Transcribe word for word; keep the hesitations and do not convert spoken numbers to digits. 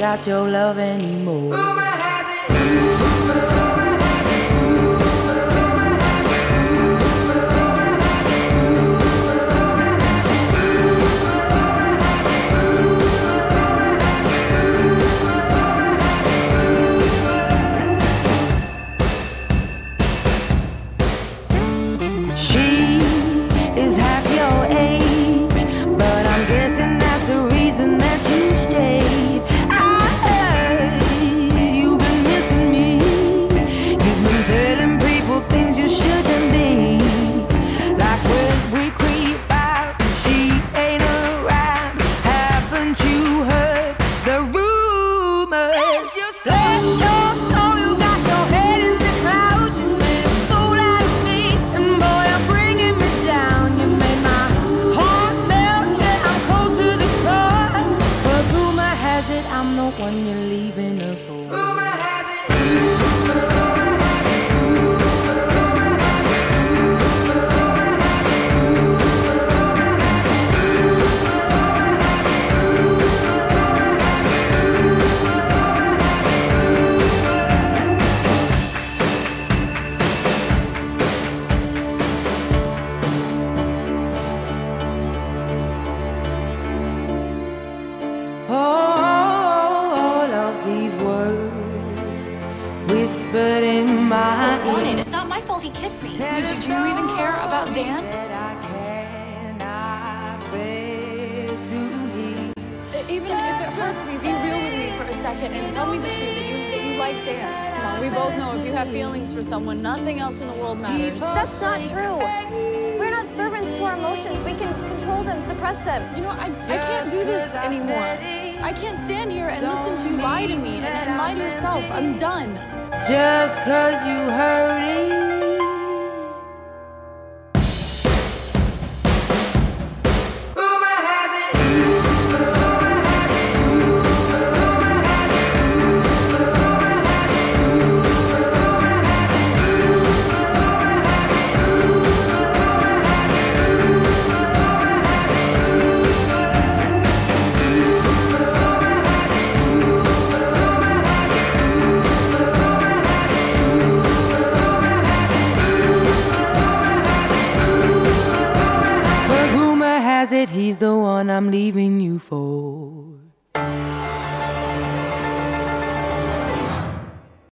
got your love anymore. Rumor has it. She is half your age, but I'm guessing that's the reason that you stayed. I heard you've been missing me. You've been telling people things you shouldn't be. Like when we creep out and she ain't around. Haven't you heard the rumors? It's just last your soul, you got your head in the clouds. You made a fool out of me, and boy, I'm bringing me down. You made my heart melt, yeah, I'm cold to the core. But rumor has it I'm the one you're leaving her for. Rumor has it. All of these words whispered in my I want it. ear. It's not my fault he kissed me. Did you, do you even care about Dan? Even if it hurts me, be real with me for a second and tell me the truth that you that you like Dan. Come on, we both know if you have feelings for someone, nothing else in the world matters. That's not true. We're not servants to our emotions. We can control them, suppress them. You know, I, I can't do this anymore. I can't stand here and listen to you lie to me and, and lie to yourself. I'm done. Just cause you heard it. Rumor has it. Rumor has it. Rumor has it. Rumor has it. Rumor has it. But rumor has it he's the one I'm leaving you for.